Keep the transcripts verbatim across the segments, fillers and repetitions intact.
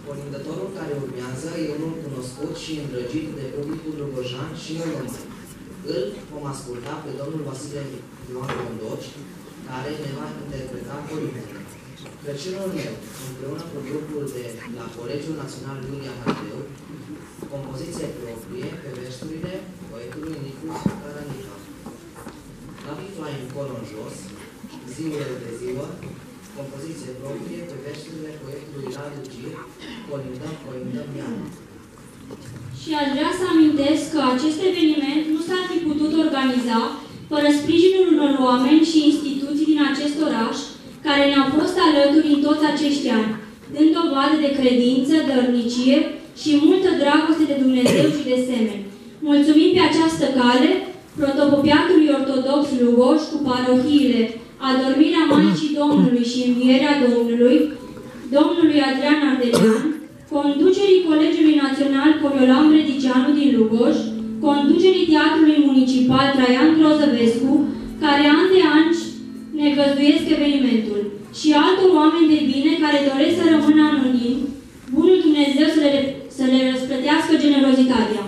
Colindătorul care urmează e unul cunoscut și îndrăgit de publicul rugojan și nu numai. Îl vom asculta pe domnul Vasile Ioan Condoci, care ne va interpreta colindele. Crăciunul meu, împreună cu grupul de la Colegiul Național Iulia Hardeu, compoziție proprie pe versurile poetului Nicu Caranica. La Bifai încolo în jos, Ziua de ziua, compoziție proprie pe versurile poetului Radu Gir, Colindăm, colindăm iară. Și aș vrea să amintesc că acest eveniment nu s-ar fi putut organiza fără sprijinul unor oameni și instituții din acest oraș, care ne-au fost alături în toți acești ani, dând dovadă de credință, dărnicie și multă dragoste de Dumnezeu și de semeni. Mulțumim pe această cale protopopiatului ortodox Lugoș cu parohiile Adormirea Maicii Domnului și Învierea Domnului, domnului Adrian Ardelean, conducerii Colegiului Național Coriolan Bredicianu din Lugoș, conducerii Teatrului Municipal Traian Grozăvescu, care an de an ne găzduiesc evenimentul, și altor oameni de bine care doresc să rămână anonimi, bunul Dumnezeu să le, să le răsplătească generozitatea.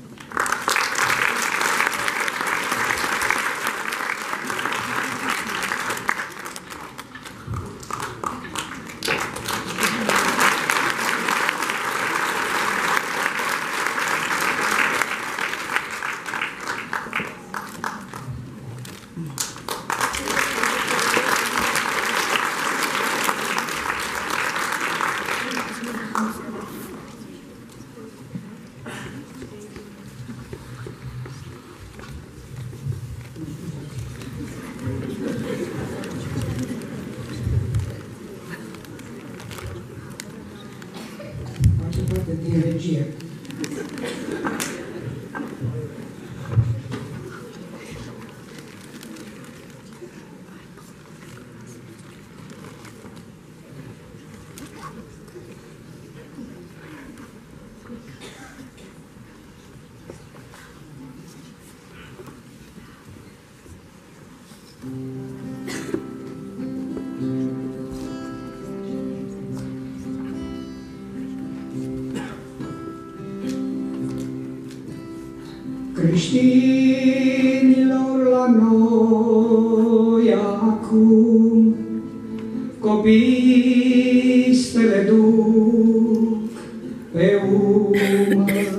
Creștinilor la noi acum, copii stele duc pe umăr.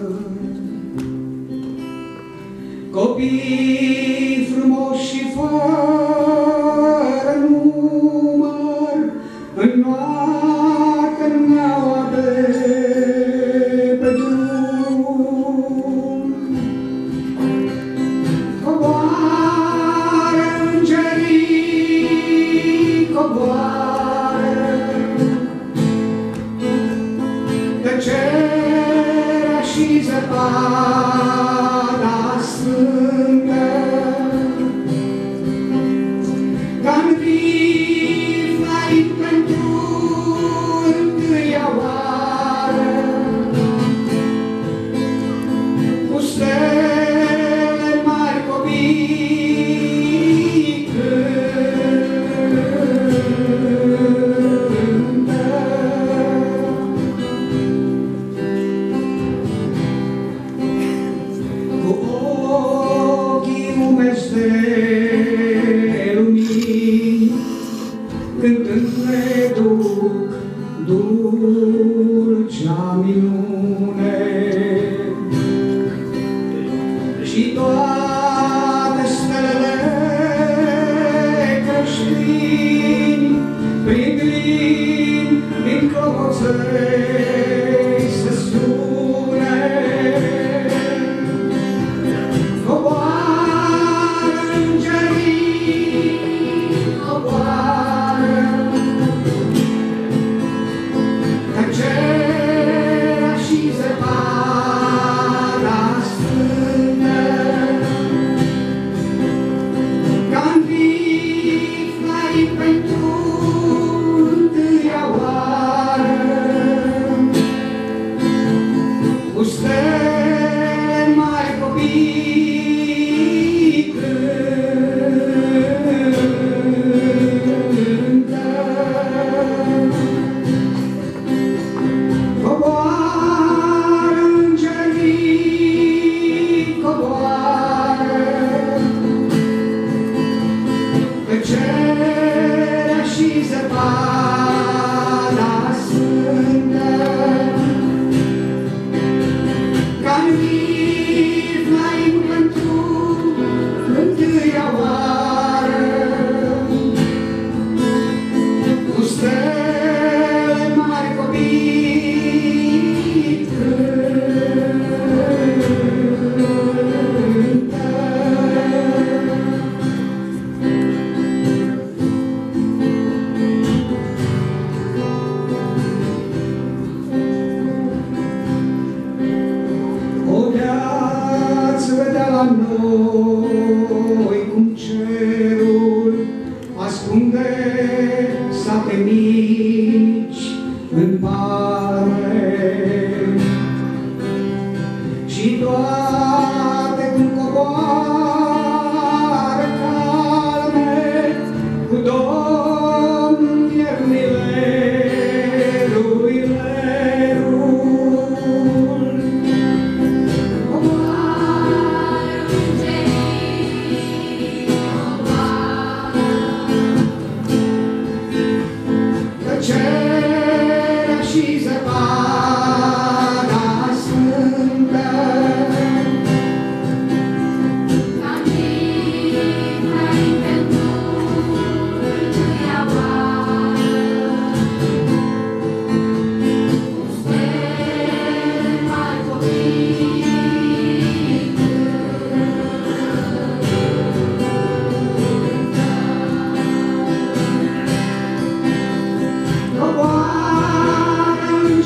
Copii frumoși și fără număr, în noapte neaua de pe drum. Tăcerea în palme și toate cum coboară calme cu Domn iernile lui lerul. Coboară îngerii, coboară, Tăcerea și zăpada sfântă, ca mine înainte mântuia oară. Stele mai coboară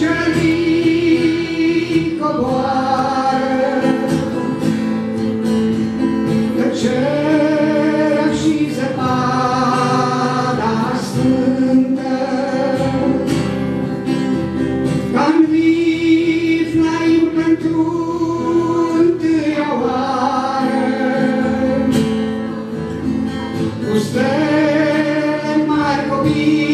îngerii, coboară, tăcerea și zăpada sfântă, ca-n vifnai pentru întâia oară, cu stele mari copii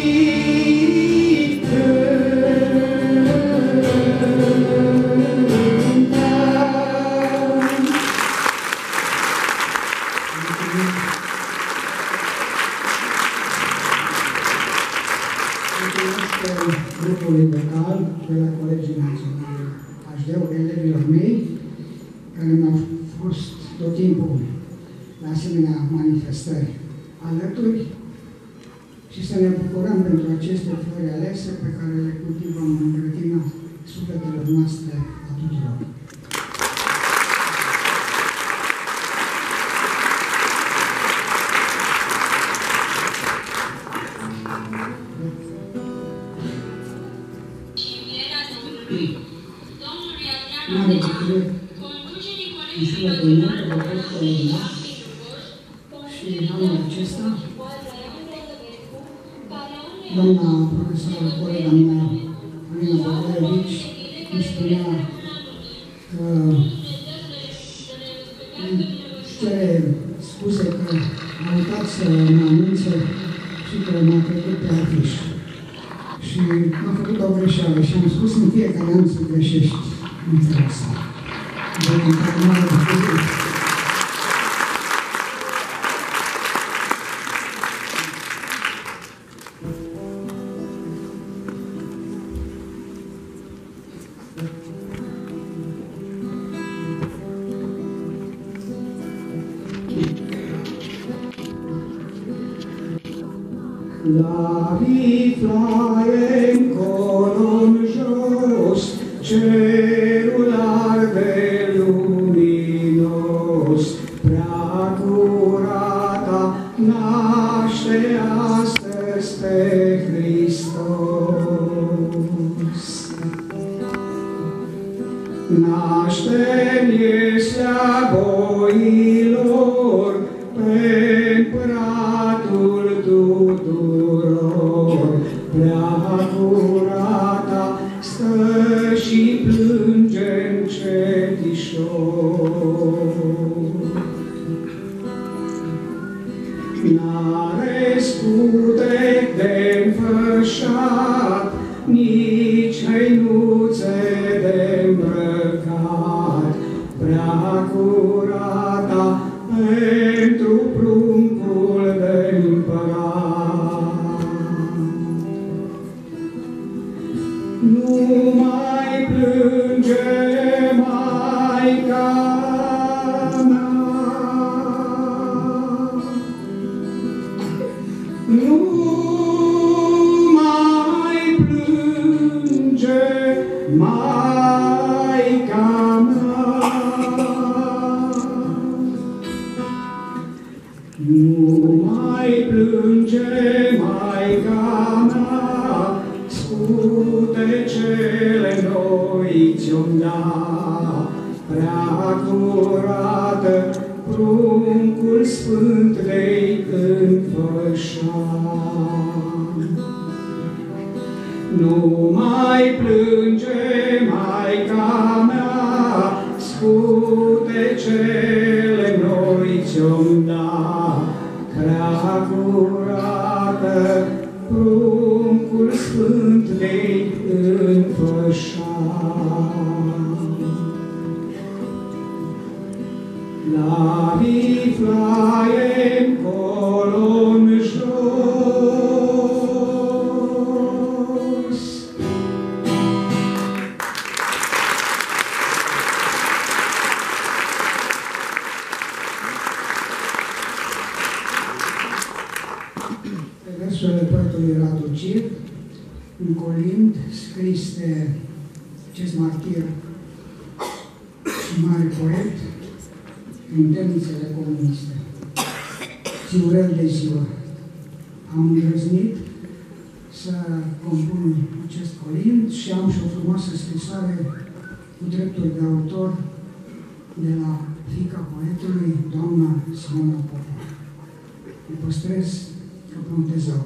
grupului vocal de la Colegiul Național H D, elevilor mei, care mi-au fost tot timpul la asemenea manifestări alături și să ne bucurăm pentru aceste flori alese pe care le cultivăm în grădina sufletelor noastre a tuturor. Domnului Adrian Mare Adrian, bucurie conducerii în Colegiului sufletul meu Național că vă pot colega și anul acesta doamna profesoară, colega mea, Alina Bogdaievici, îmi spunea că își cere scuze că a uitat să mă anunțe și că m-a trecut pe afiș. Și am făcut o greșeală și am spus în fiecare an să greșești în felul ăsta. De care mare bucurie. La viflaie încolo-n jos, cerul arde luminos, prea curata naște astăzi pe Hristos. Naște-n iesea boilor, pe împăratul tuturor, prea curata stă și plânge încetișor. N-are scutec de înfășat, nici hăinuțe de îmbrăcat, prea curata pentru pruncul de împărat. Nu mai plânge Maica mea, nu mai plânge Maica mea, nu mai plânge Maica mea, scutecele noi ți-o da, prea curată, pruncul sfânt de-i înfășa. Nu mai plânge, Maica mea, scutecele noi ți-om da, prea curată, pruncul sfânt de-i înfășat. La Viflaiem colo-n jos. Pe versurile poetului Radu Cir, un colind scris de acest martir și mare poet în temnițele comuniste. Ziurel de ziua. Am îndrăznit să compun acest colind și am și o frumoasă scrisoare cu drepturi de autor de la fiica poetului, doamna Simona Popa. Îi păstrez ca pe un tezaur.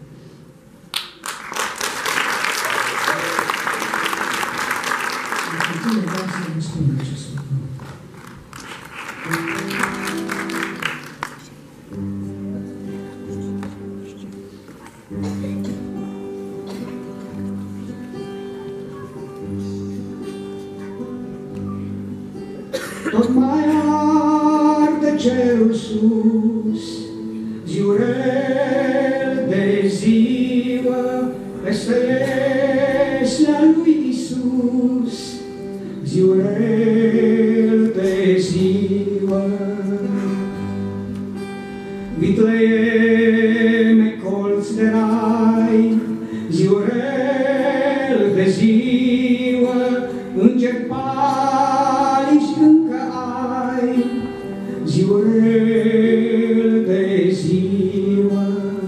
Îmi vreau să vă spun acest lucru. Tot mai arde cerul sus, ziurel de ziua, peste leslea lui Iisus, ziurel de ziua. Vitleeme colț de rai, ziurel de ziua, înger palici încă ai, ziurel de ziua.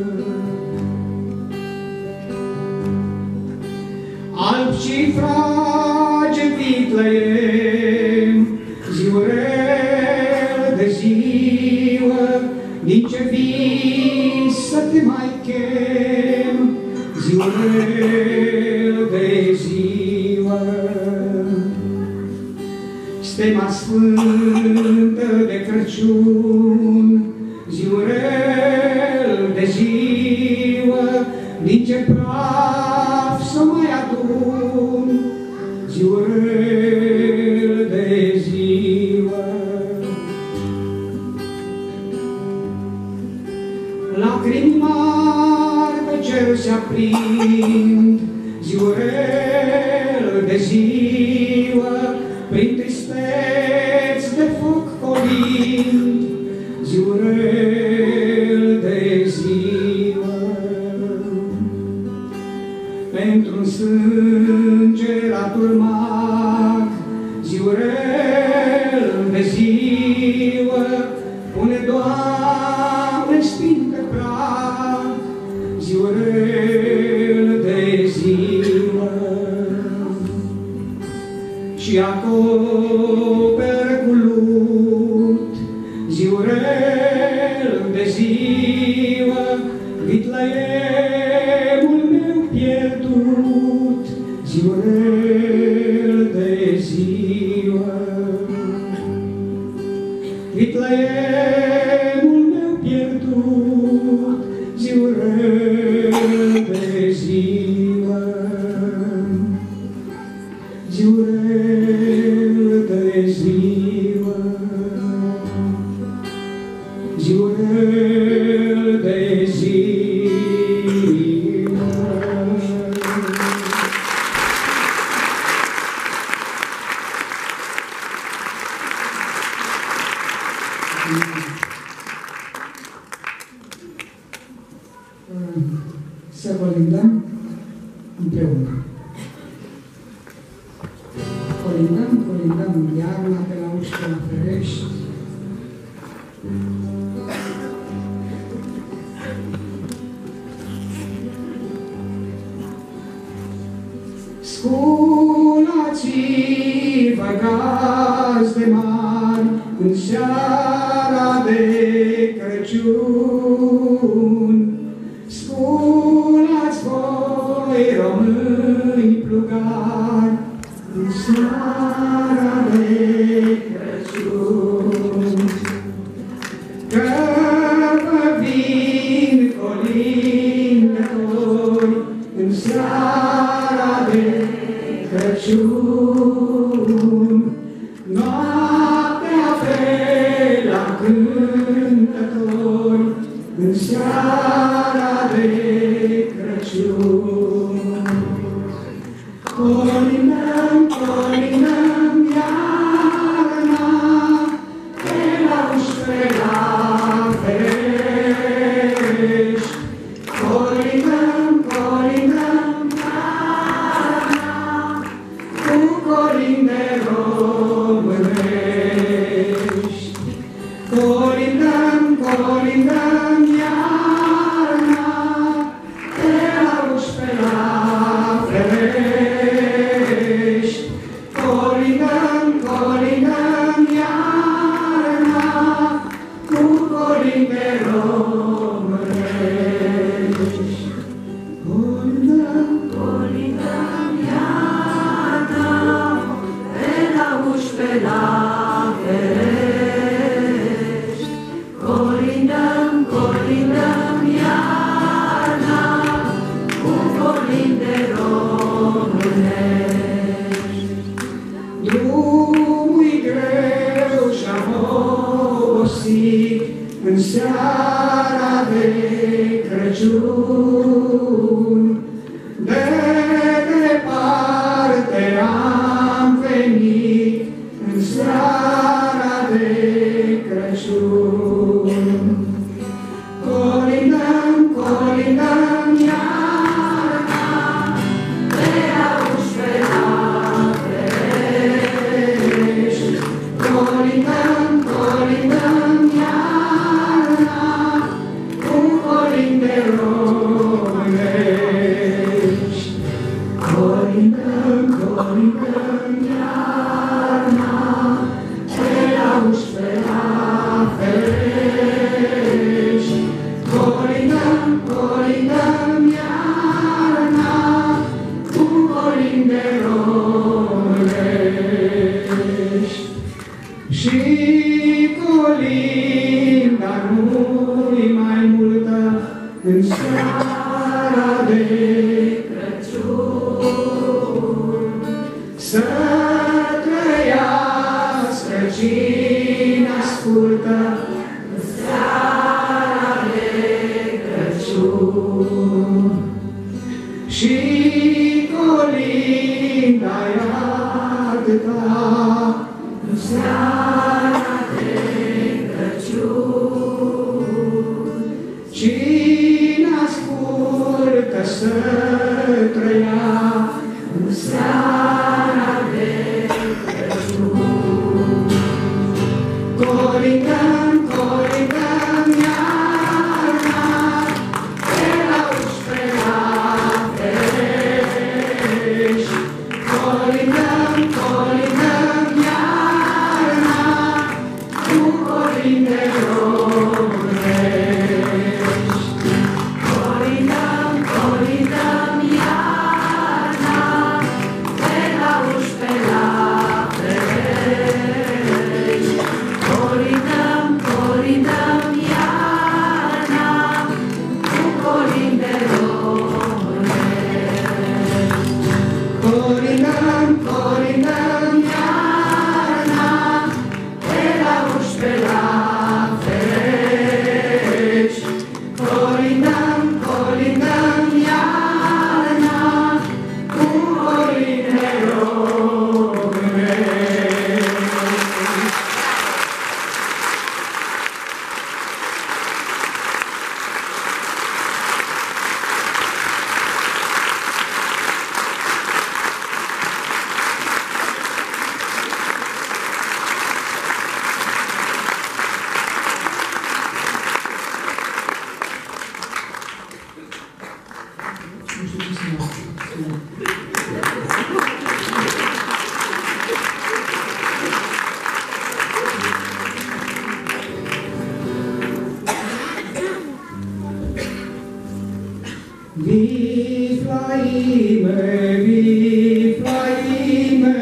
Alb și frage Vitleem, ziurel de ziua, din ce vis să te mai chem, ziurel de ziua. Stema sfântă de Crăciun, ziurel de ziua, din ce praf să mai adun, ziurel de ziua. Lacrimi mari pe cer se aprind, ziurel de ziua, prin tristeți de foc colind, ziurel de ziua. Pentru-un sângeratul mag, ziurel de ziua, pune, Doamne, spin pe prag, ziurel de ziua. Și acopere cu lut, ziurel de ziua, Vitleemul meu pierdut, ziurel de ziua. Vitleemul meu pierdut, ziurel de ziua. Ziurel de ziua, ziurel de ziua. Să colindăm împreună. Colindăm, colindăm în iarna pe la uși, pe la ferești. Sculați-vă gazde mari în seara de Crăciun. Sculați voi români de Crăciun, noaptea pe la cântători, în seara de Crăciun. Colinăm, colinăm iarna, pe la uștrea la ferești. Colinăm, colinăm iarna, cu colinde românești. Colindăm, colindăm iarna, pe la uștrea la ferești. Colindăm, colindăm iarna, cu colinde românești. Colindăm, colindăm iarna, pe la uștrea la ferești. Colindăm, colindăm iarna, cu colinde românești. Drumul-i greu și-am obosit în seara de Crăciun. De departe am venit în seara de Crăciun. Colindăm, colindăm iarna, pe la uștrea la ferești. Colindăm, colindăm iarna, cu colinde românești. Colindăm, colindăm iarna, pe la uștrea la ferești. Colindăm, colindăm iarna, cu colinde românești. Și colinda nu-i mai multă în seara de Crăciun. Să trăiască cine ascultă în seara de Crăciun. Și colinda-i atâta în seara de Crăciun. Cine ascultă să trăia în seara de Crăciun. Colindăm, colindăm iarna, pe la uștrea la ferești. Colindăm, colindăm iarna, cu colinde românești. Colindăm, colindăm iarna, pe la uștrea la ferești. Colindăm, colindăm iarna, cu colinde românești. Colindăm, colindăm iarna, pe la uștrea la ferești. Colindăm, colindăm iarna, cu colinde românești. Nu știu ce să mă spun. Vive la ime, vive la ime,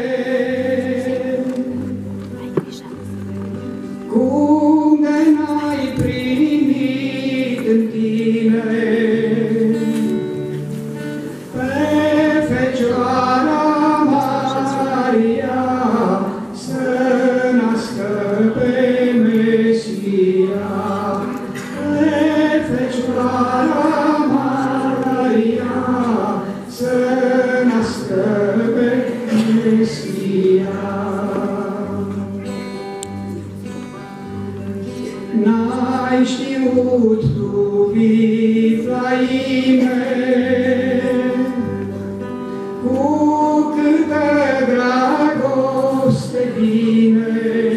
cum de n-ai primit în tine pe Fecioară făcut tu, Viflaime, cu câtă dragoste vine,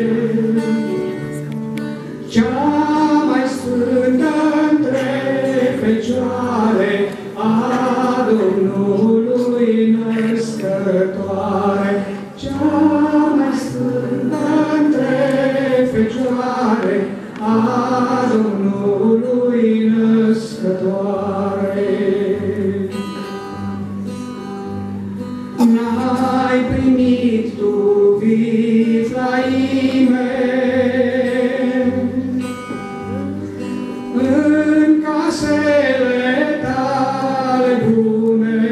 cea mai sfântă între fecioare a Domnului născătoare, cea mai sfântă între fecioare a Domnului născătoare. N-ai primit tu, Viflaime, în casele tale bune,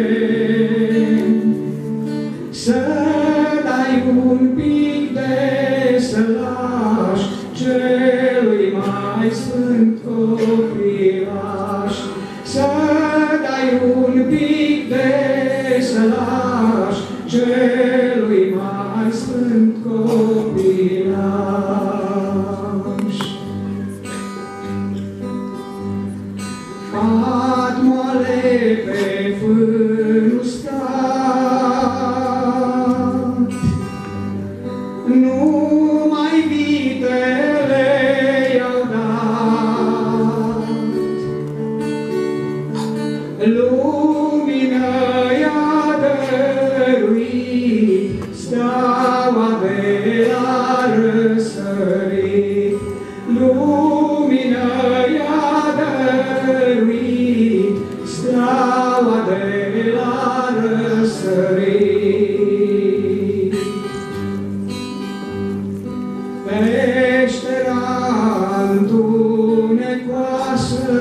să dai un pic de sălaș celui mai sfânt copilaș, să dai un pic de sălaș celui mai sfânt copilaș. Pat moale pe fân uscat, numai vitele i-au dat, lumină i-a dăruit, steaua de la răsărit, lumină i-a dăruit, steaua de la răsărit. Peștera întunecoasă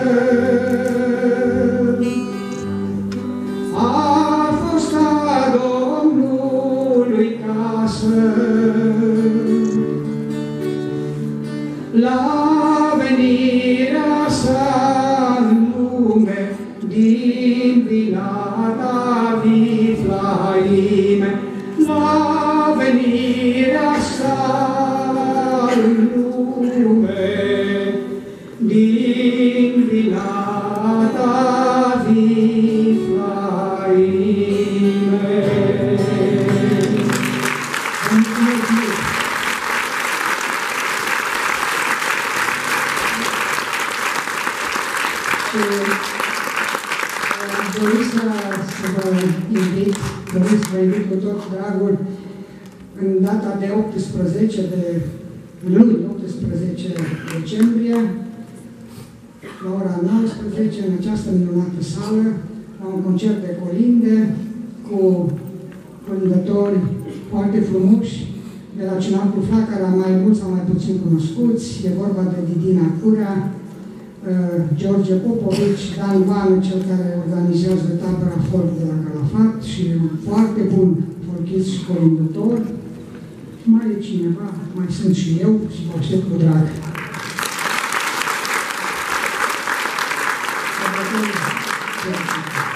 a fost a Domnului casă, la venirea sa în lume din vina ta, Viflaime, la venirea sa în lume din vina ta, Viflaime. Am dorit să vă invit, doresc să vă invit cu tot dragul în data de optsprezece de luni, optsprezece decembrie, la ora nouăsprezece, în această minunată sală, la un concert de colinde cu colindători foarte frumoși de la Cinaltul Flacăra, mai mult sau mai puțin cunoscuți. E vorba de Didina Curea, George Popovici, Dan Van, cel care organizează tabăra folk de la Calafat și un foarte bun folchist și colindător. Mai e cineva, mai sunt și eu și vă aștept cu drag. Thank you.